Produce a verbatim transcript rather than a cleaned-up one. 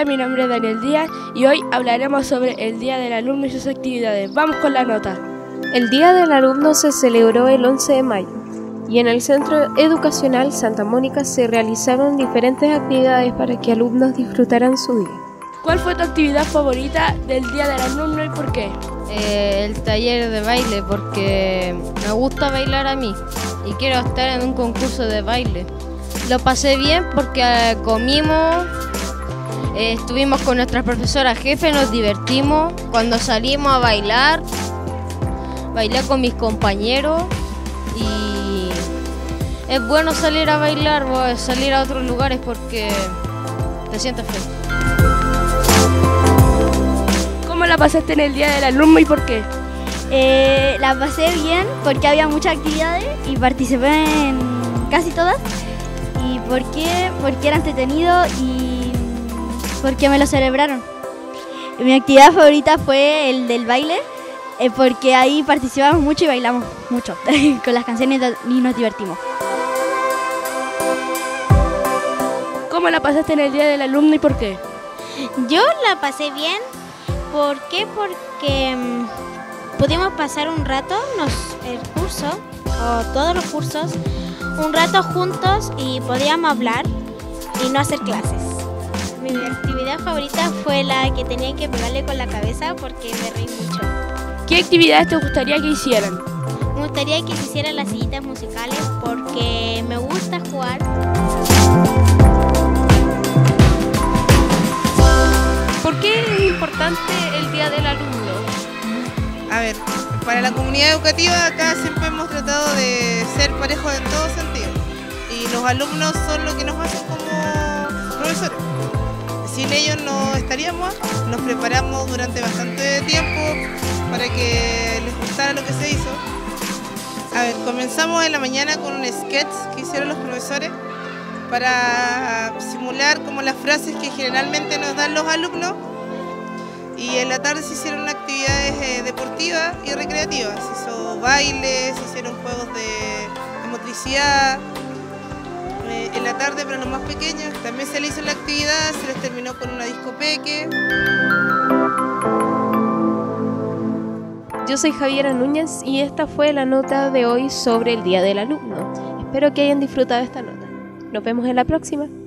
Hola, mi nombre es Daniel Díaz y hoy hablaremos sobre el Día del Alumno y sus actividades. Vamos con la nota. El Día del Alumno se celebró el once de mayo y en el Centro Educacional Santa Mónica se realizaron diferentes actividades para que alumnos disfrutaran su día. ¿Cuál fue tu actividad favorita del Día del Alumno y por qué? Eh, el taller de baile, porque me gusta bailar a mí y quiero estar en un concurso de baile. Lo pasé bien porque eh, comimos, eh, estuvimos con nuestra profesora jefe, nos divertimos. Cuando salimos a bailar, bailé con mis compañeros y es bueno salir a bailar, salir a otros lugares porque te sientes feliz. ¿Cómo la pasaste en el Día del Alumno y por qué? Eh, la pasé bien porque había muchas actividades y participé en casi todas. ¿Y por qué? Porque era entretenido y porque me lo celebraron. Mi actividad favorita fue el del baile, eh, porque ahí participamos mucho y bailamos mucho con las canciones y nos divertimos. ¿Cómo la pasaste en el Día del Alumno y por qué? Yo la pasé bien. ¿Por qué? Porque um, pudimos pasar un rato, nos, el curso, o todos los cursos, un rato juntos y podíamos hablar y no hacer clases. Mi actividad favorita fue la que tenía que pegarle con la cabeza porque me reí mucho. ¿Qué actividades te gustaría que hicieran? Me gustaría que se hicieran las sillitas musicales porque me gusta jugar. ¿Por qué es importante el Día del Alumno? A ver, para la comunidad educativa acá siempre hemos tratado de ser parejos en todo sentido y los alumnos son lo que nos hacen como profesores. Sin ellos no estaríamos, nos preparamos durante bastante tiempo para que les gustara lo que se hizo. A ver, comenzamos en la mañana con un sketch que hicieron los profesores para simular como las frases que generalmente nos dan los alumnos, y en la tarde se hicieron actividades eh, deportivas y recreativas, se hizo baile, se hicieron juegos de, de motricidad. Eh, en la tarde para los más pequeños también se les hizo la actividad, se les terminó con una discopeque. Yo soy Javiera Núñez y esta fue la nota de hoy sobre el Día del Alumno. Espero que hayan disfrutado esta nota. Nos vemos en la próxima.